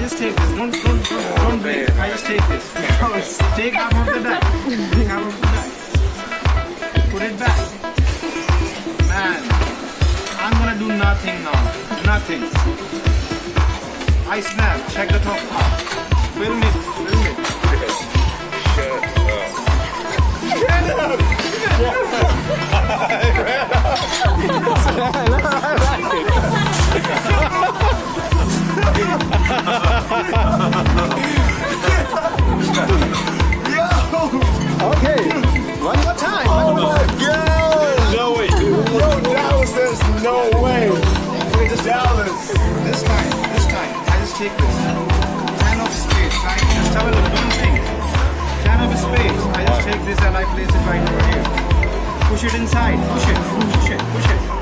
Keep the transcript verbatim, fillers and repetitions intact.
just take this. Don't, don't, don't, don't blink. I just take this. Take half of the die. Take half of the die. Put it back. Man, I'm gonna do nothing now. Nothing. I snap. Check the top half. Film it. Film it. Shut up. Shut up. Okay, one more time. Oh my God! No way. Yo, Dallas, there's no way. It's Dallas. This time, this time, I just take this. Ten of spades, right? Just have a look, don't think. Ten of spades. I just take this and I place it right over here. Push it inside. Push it. Push it. Push it.